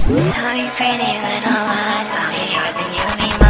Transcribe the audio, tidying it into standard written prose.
Tell me pretty little lies, I'll be yours and you'll be mine.